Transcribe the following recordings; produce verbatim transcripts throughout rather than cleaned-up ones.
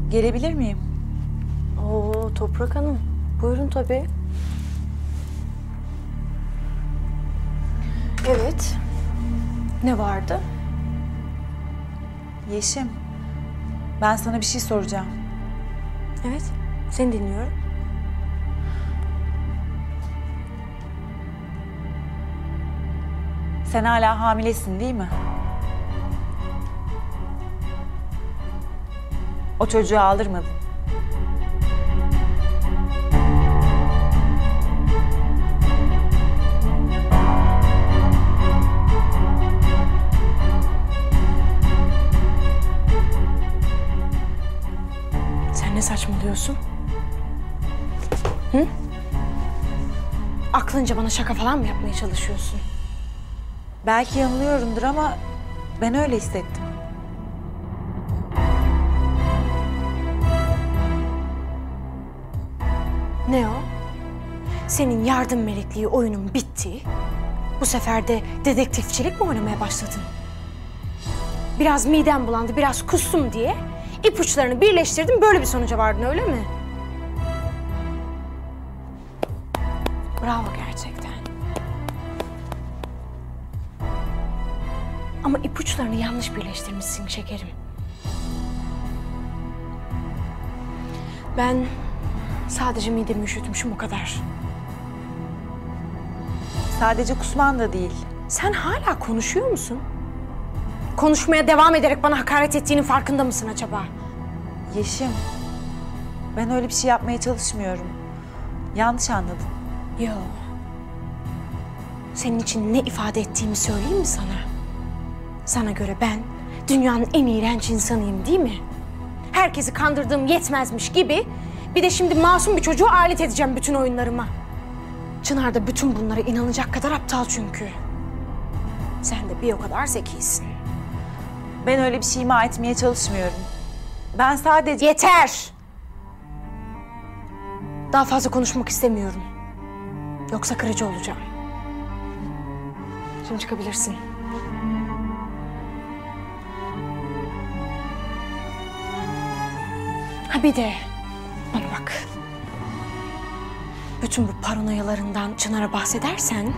Gelebilir miyim? Oo, Toprak Hanım. Buyurun tabii. Evet. Ne vardı? Yeşim, ben sana bir şey soracağım. Evet, seni dinliyorum. Sen hala hamilesin değil mi? O çocuğu aldırmadın. Sen ne saçmalıyorsun? Hı? Aklınca bana şaka falan mı yapmaya çalışıyorsun? Belki yanılıyorumdur ama ben öyle hissettim. Ne o? Senin yardım melekliği oyunun bitti. Bu sefer de dedektifçilik mi oynamaya başladın? Biraz midem bulandı, biraz kustum diye ipuçlarını birleştirdim, böyle bir sonuca vardın, öyle mi? Bravo gerçekten. Ama ipuçlarını yanlış birleştirmişsin şekerim. Ben sadece midemi üşütmüşüm, o kadar. Sadece kusman da değil. Sen hala konuşuyor musun? Konuşmaya devam ederek bana hakaret ettiğinin farkında mısın acaba? Yeşim, ben öyle bir şey yapmaya çalışmıyorum. Yanlış anladın. Yo. Senin için ne ifade ettiğimi söyleyeyim mi sana? Sana göre ben dünyanın en iğrenç insanıyım, değil mi? Herkesi kandırdığım yetmezmiş gibi bir de şimdi masum bir çocuğu alet edeceğim bütün oyunlarıma. Çınar da bütün bunlara inanacak kadar aptal çünkü. Sen de bir o kadar zekisin. Ben öyle bir şey ima etmeye çalışmıyorum. Ben sadece... Yeter! Daha fazla konuşmak istemiyorum. Yoksa kırıcı olacağım. Şimdi çıkabilirsin. Ha bir de bana bak. Bütün bu paranoyalarından Çınar'a bahsedersen...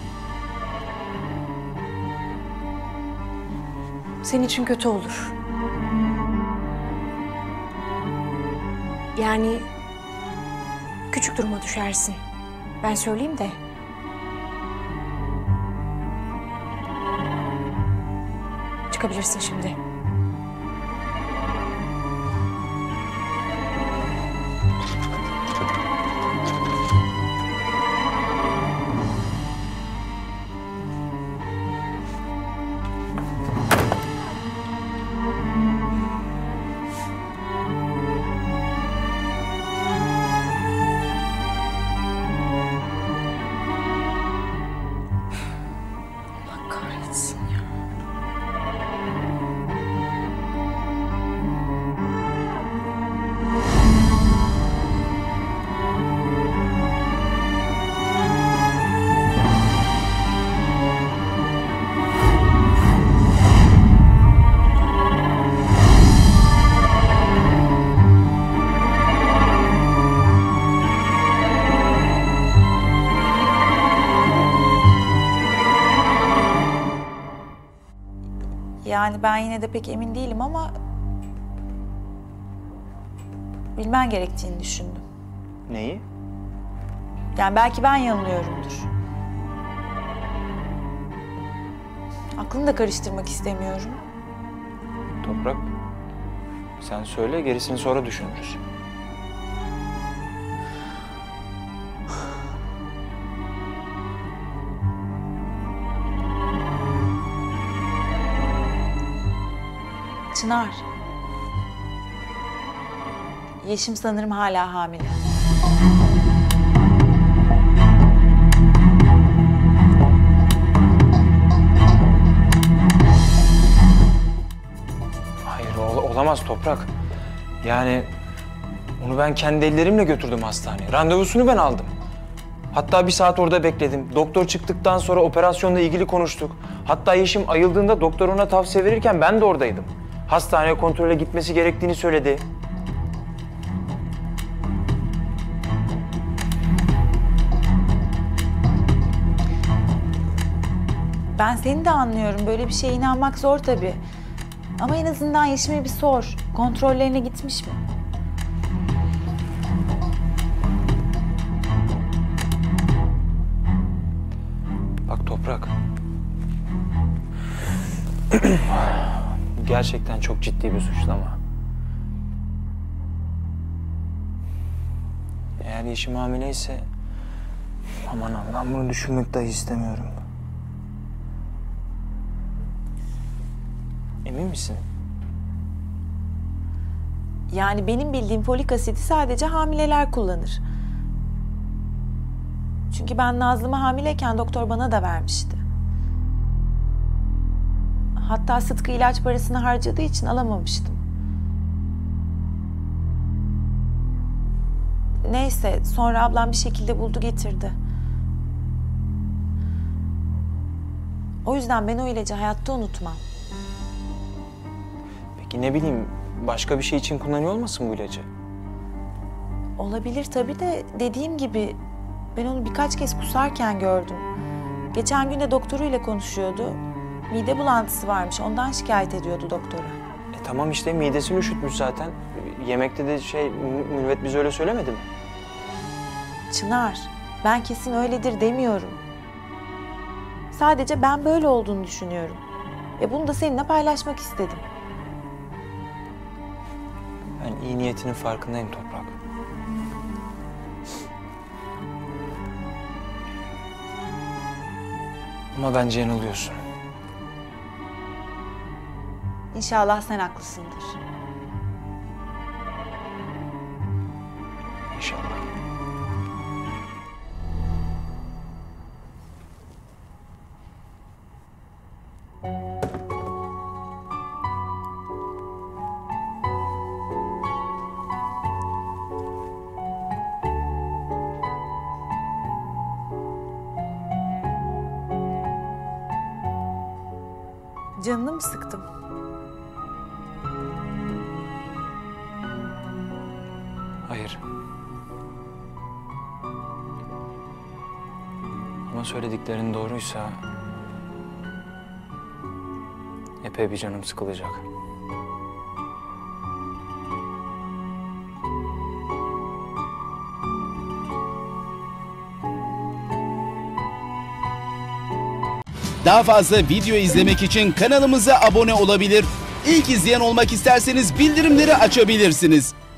senin için kötü olur. Yani küçük duruma düşersin. Ben söyleyeyim de. Çıkabilirsin şimdi. Kahretsin ya. Yani ben yine de pek emin değilim ama... bilmen gerektiğini düşündüm. Neyi? Yani belki ben yanılıyorumdur. Aklını da karıştırmak istemiyorum. Toprak, sen söyle, gerisini sonra düşünürüz. Çınar. Yeşim sanırım hala hamile. Hayır, ol olamaz Toprak. Yani onu ben kendi ellerimle götürdüm hastaneye. Randevusunu ben aldım. Hatta bir saat orada bekledim. Doktor çıktıktan sonra operasyonla ilgili konuştuk. Hatta Yeşim ayıldığında doktor ona tavsiye verirken ben de oradaydım. Hastaneye kontrole gitmesi gerektiğini söyledi. Ben seni de anlıyorum. Böyle bir şeye inanmak zor tabii. Ama en azından Yeşim'e bir sor. Kontrollerine gitmiş mi? Bak Toprak. Gerçekten çok ciddi bir suçlama. Eğer Yeşim hamileyse... Aman Allah'ım, bunu düşünmek dahi istemiyorum. Emin misin? Yani benim bildiğim folik asidi sadece hamileler kullanır. Çünkü ben Nazlı'ma hamileyken doktor bana da vermişti. Hatta Sıtkı ilaç parasını harcadığı için alamamıştım. Neyse, sonra ablam bir şekilde buldu getirdi. O yüzden ben o ilacı hayatta unutmam. Peki ne bileyim, başka bir şey için kullanıyor olmasın bu ilacı? Olabilir tabii de dediğim gibi ben onu birkaç kez kusarken gördüm. Geçen gün de doktoruyla konuşuyordu. Mide bulantısı varmış, ondan şikayet ediyordu doktora. E tamam işte, midesini üşütmüş zaten. Yemekte de şey, Mü- Mürvet bize öyle söylemedi mi? Çınar, ben kesin öyledir demiyorum. Sadece ben böyle olduğunu düşünüyorum. Ve bunu da seninle paylaşmak istedim. Ben iyi niyetinin farkındayım Toprak. Ama bence yanılıyorsun. İnşallah sen haklısındır. İnşallah. Canını mı sıktım? Hayır. Ama söylediklerin doğruysa... epey bir canım sıkılacak. Daha fazla video izlemek için kanalımıza abone olabilir. İlk izleyen olmak isterseniz bildirimleri açabilirsiniz.